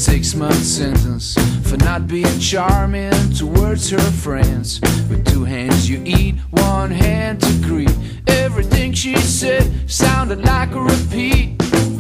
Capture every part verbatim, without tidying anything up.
six-month sentence for not being charming towards her friends. With two hands you eat, one hand to greet. Everything she said sounded like a repeat.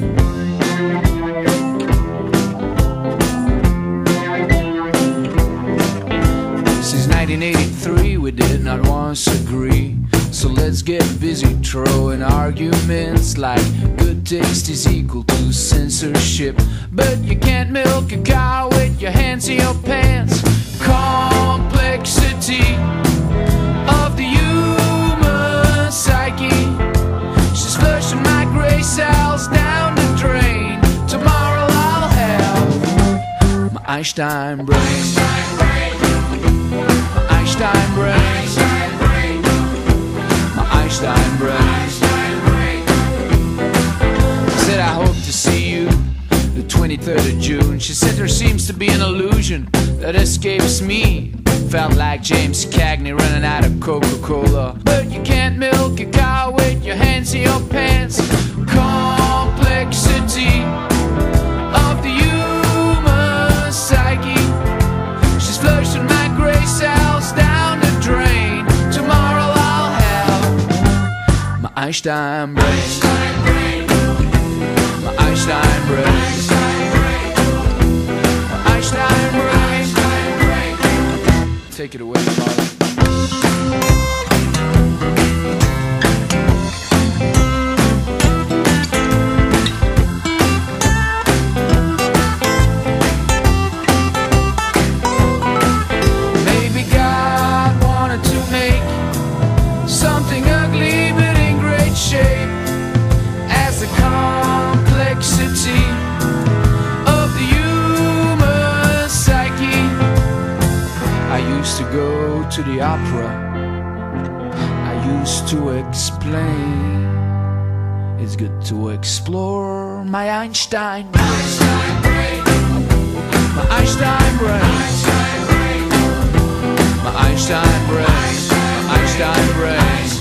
Since nineteen eighty-three we did not once agree. So let's get busy throwing arguments like good taste is equal to censorship. But you can't milk a cow with your hands in your pants. Complexity of the human psyche. She's flushing my gray cells down the drain. Tomorrow I'll have my Einstein brain. My Einstein brain. Einstein brain. Said I hope to see you the twenty-third of June. She said there seems to be an illusion that escapes me. Felt like James Cagney running out of Coca-Cola. But you can't milk a cow with your hands in your pants. Complexity of the human psyche. She's flushing my gray cells down the drain. Tomorrow I'll have my Einstein brain. My Einstein brain. My Einstein brain. Take it away, Father. Maybe God wanted to make something ugly but in great shape, as the complexity of the human psyche. I used to go to the opera, I used to explain. It's good to explore my Einstein brain. My Einstein brain. My Einstein brain. My Einstein brain.